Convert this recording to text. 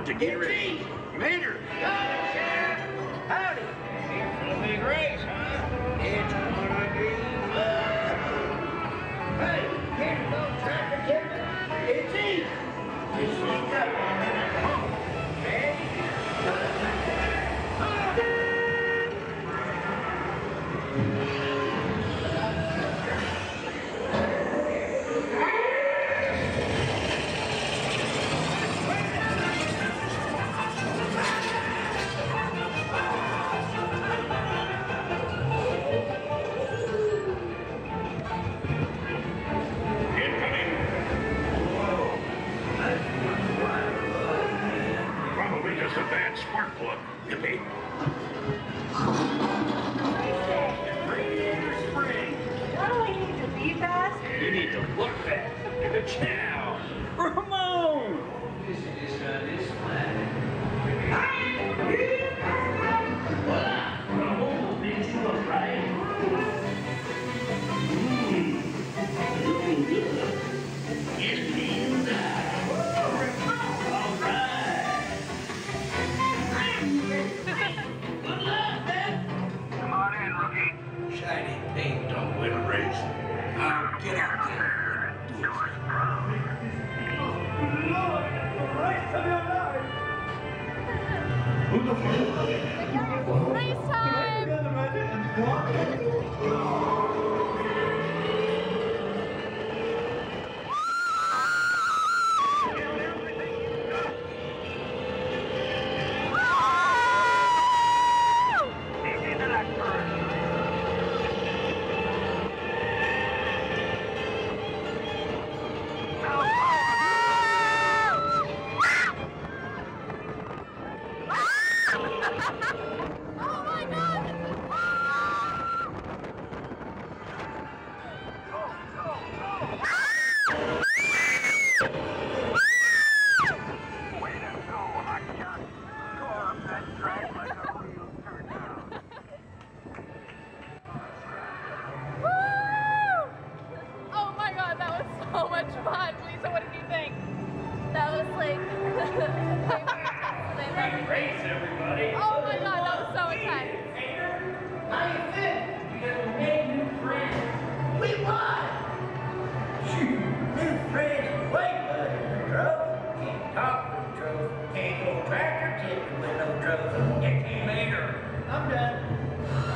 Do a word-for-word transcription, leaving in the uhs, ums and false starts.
to get ready. Mater! Howdy! Here for the big race, huh? It's gonna be fun. Hey, here you go, tractor ticket. It's easy. Just sneak up on it. Come on. Ready? Just a bad spark plug. Yippee. Spring. What do we need to be fast? You need to look fast. And a chow. Ramon! This is uh, this planet. Ramon, did you look right? Mmm. Looking good. Yes, means all right. Good luck, man. Come on in, rookie. Shiny paint don't win a race. Now get out there and do it. Who the fuck? Race time! So much fun. Lisa, what did you think? That was like Great race, everybody. Oh my god, that was so intense. How you feel? Because we made new friends. We won! Shoot, new friends way better than drugs. Can't talk with drugs. Can't go tractor tipping with no drugs. You can't later. I'm done.